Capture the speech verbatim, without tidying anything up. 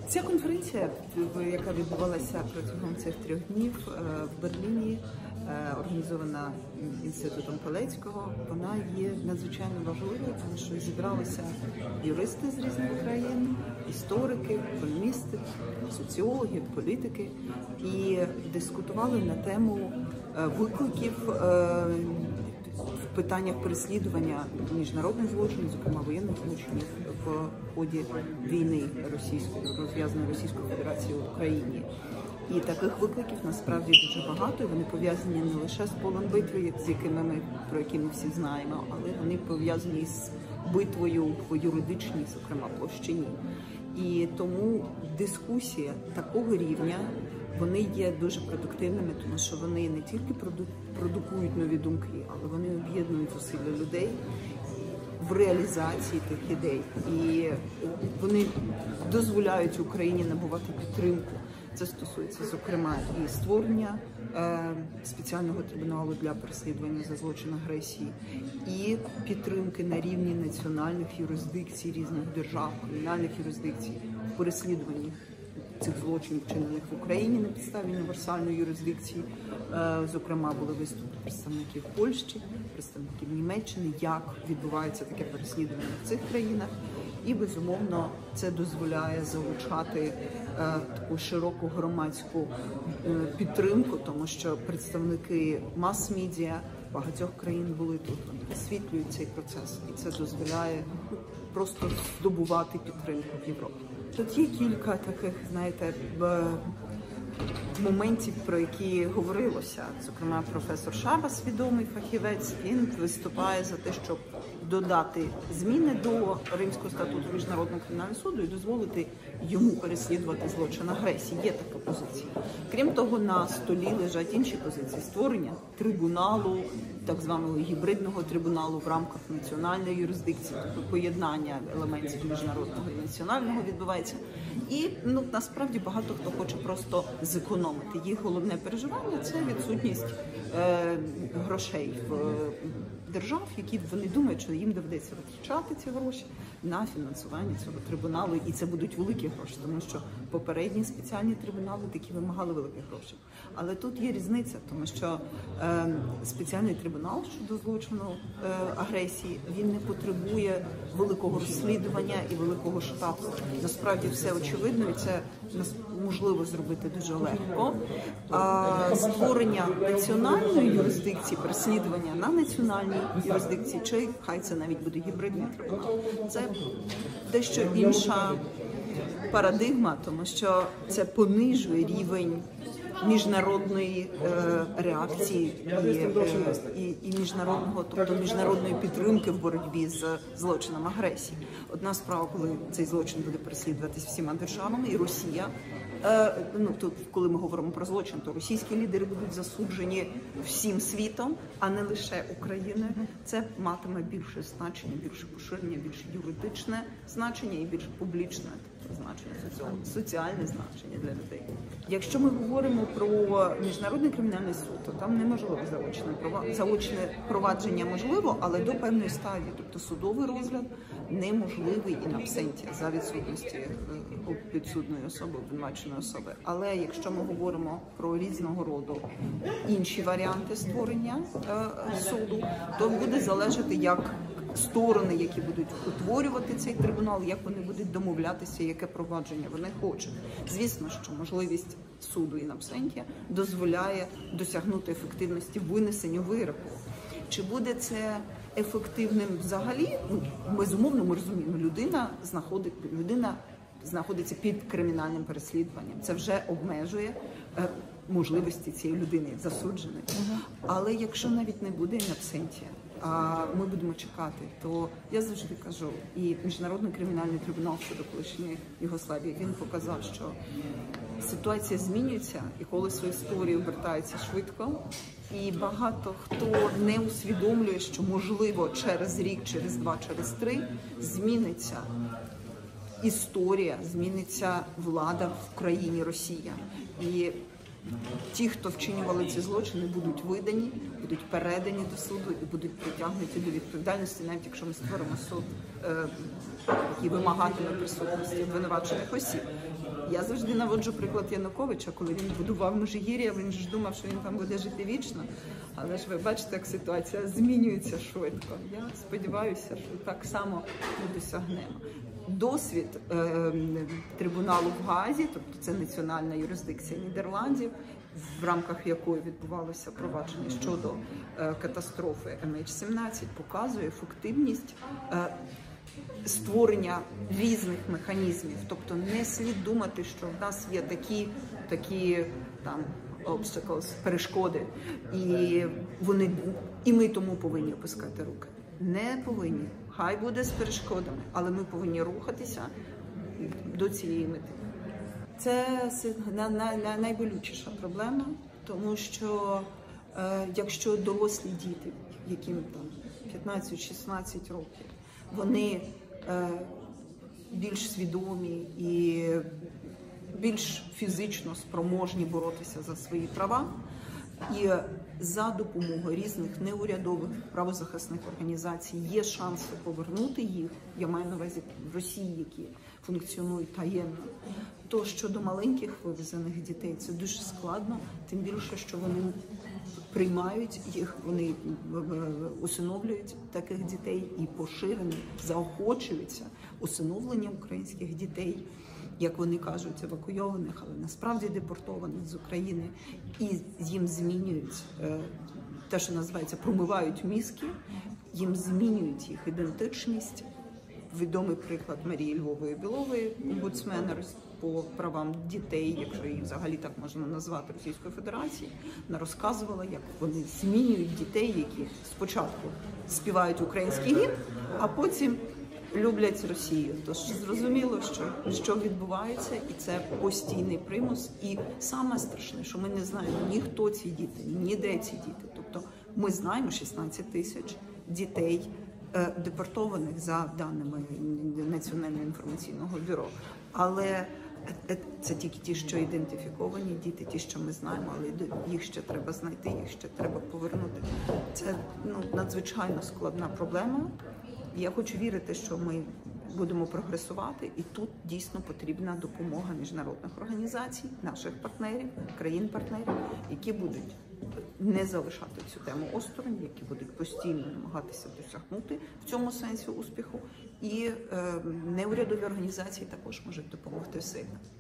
Ця конференція, яка відбувалася протягом цих трьох днів в Берліні, організована Інститутом Палецького, вона є надзвичайно важливою, тому що зібралися юристи з різних країн, історики, економісти, соціологи, політики і дискутували на тему викликів в питаннях переслідування міжнародних злочинів, зокрема воєнних злочинів в ході війни російської, розв'язаної Російською Федерацією в Україні. І таких викликів насправді дуже багато, і вони пов'язані не лише з полем битви, з якими ми, про які ми всі знаємо, але вони пов'язані з битвою по юридичній, зокрема, площині. І тому дискусія такого рівня, вони є дуже продуктивними, тому що вони не тільки продукують нові думки, але вони об'єднують зусилля людей в реалізації тих ідей. І вони дозволяють Україні набувати підтримку. Це стосується, зокрема, і створення е, спеціального трибуналу для переслідування за злочин агресії, і підтримки на рівні національних юрисдикцій різних держав, кримінальних юрисдикцій в переслідуванні цих злочинів, вчинених в Україні на підставі універсальної юрисдикції. Е, зокрема, були виступи представників Польщі, представників Німеччини, як відбувається таке переслідування в цих країнах. І, безумовно, це дозволяє залучати е, таку широку громадську е, підтримку, тому що представники мас-медіа багатьох країн були тут, вони висвітлюють цей процес. І це дозволяє просто здобувати підтримку в Європі. Тут є кілька таких, знаєте, моментів, про які говорилося. Зокрема, професор Шабас, відомий фахівець, він виступає за те, щоб додати зміни до Римського статуту Міжнародного кримінального суду і дозволити йому переслідувати злочин агресії. Є така позиція. Крім того, на столі лежать інші позиції. Створення трибуналу, так званого гібридного трибуналу в рамках національної юрисдикції, тобто поєднання елементів міжнародного і національного відбувається. І ну, насправді багато хто хоче просто зекономити. Їх головне переживання – це відсутність е, грошей в е, держав, які вони думають, що їм доведеться витрачати ці гроші на фінансування цього трибуналу. І це будуть великі гроші, тому що попередні спеціальні трибунали такі вимагали великих грошей. Але тут є різниця, тому що е, спеціальний трибунал щодо злочину е, агресії, він не потребує великого розслідування і великого штату. Насправді все очевидно, і це можливо зробити дуже легко. А створення національної юрисдикції, переслідування на національній юрисдикції, чи хай це навіть буде гібридний трибунал, це дещо інша парадигма, тому що це понижує рівень міжнародної е, реакції і, е, і, і міжнародного, тобто міжнародної підтримки в боротьбі з злочином агресії. Одна справа, коли цей злочин буде переслідуватись всіма державами, і Росія, е, ну тут, коли ми говоримо про злочин, то російські лідери будуть засуджені всім світом, а не лише Україною. Це матиме більше значення, більше поширення, більше юридичне значення і більш публічне значення, соціальне значення для людей. Якщо ми говоримо про міжнародний кримінальний суд, то там неможливо заочне, заочне провадження можливо, але до певної стадії, тобто судовий розгляд неможливий in absentia, за відсутності підсудної особи, обвинуваченої особи. Але якщо ми говоримо про різного роду інші варіанти створення е, суду, то буде залежати, як сторони, які будуть утворювати цей трибунал, як вони будуть домовлятися, яке провадження вони хочуть. Звісно, що можливість суду in absentia дозволяє досягнути ефективності винесенню вироку. Чи буде це ефективним взагалі? Ну, безумовно, ми розуміємо, людина знаходить, людина знаходиться під кримінальним переслідуванням. Це вже обмежує е, можливості цієї людини засудженої. Uh-huh. Але якщо навіть не буде in absentia, а ми будемо чекати, то я завжди кажу, і Міжнародний кримінальний трибунал щодо колишньої Югославії, він показав, що ситуація змінюється, і колесо історії обертається швидко, і багато хто не усвідомлює, що можливо через рік, через два, через три зміниться історія, зміниться влада в країні Росія. І ті, хто вчинювали ці злочини, будуть видані, будуть передані до суду і будуть притягнуті до відповідальності, навіть якщо ми створимо суд, е, який вимагатиме присутності обвинувачених осіб. Я завжди наводжу приклад Януковича, коли він будував Межигір'я, він ж думав, що він там буде жити вічно. Але ж ви бачите, як ситуація змінюється швидко. Я сподіваюся, що так само ми досягнемо. Досвід е, трибуналу в Гаазі, тобто це національна юрисдикція Нідерландів, в рамках якої відбувалося провадження щодо е, катастрофи ем ейч сімнадцять, показує ефективність е, створення різних механізмів. Тобто не слід думати, що в нас є такі, такі там, obstacles, перешкоди, і, вони, і ми тому повинні опускати руки. Не повинні. Хай буде з перешкодами, але ми повинні рухатися до цієї мети. Це найболючіша проблема, тому що е, якщо дорослі діти, яким там п'ятнадцять-шістнадцять років, вони е, більш свідомі і більш фізично спроможні боротися за свої права, і за допомогою різних неурядових правозахисних організацій є шанси повернути їх, я маю на увазі в Росії, які функціонують таємно, то щодо маленьких вивезених дітей це дуже складно, тим більше, що вони приймають їх, вони усиновлюють таких дітей і поширено заохочуються усиновлення українських дітей, як вони кажуть, евакуйованих, але насправді депортованих з України, і їм змінюють те, що називається, промивають мізки, їм змінюють їх ідентичність. Відомий приклад Марії Львової-Білової, омбудсмена по правам дітей, якщо її взагалі так можна назвати, Російської Федерації, вона розказувала, як вони змінюють дітей, які спочатку співають український гімн, а потім люблять Росію. Тож зрозуміло, що, що відбувається, і це постійний примус. І саме страшне, що ми не знаємо ні хто ці діти, ні де ці діти. Тобто ми знаємо шістнадцять тисяч дітей, депортованих за даними Національного інформаційного бюро. Але це тільки ті, що ідентифіковані діти, ті, що ми знаємо, але їх ще треба знайти, їх ще треба повернути. Це ну, надзвичайно складна проблема. Я хочу вірити, що ми будемо прогресувати, і тут дійсно потрібна допомога міжнародних організацій, наших партнерів, країн-партнерів, які будуть не залишати цю тему осторонь, які будуть постійно намагатися досягнути в цьому сенсі успіху, і е, неурядові організації також можуть допомогти сильно.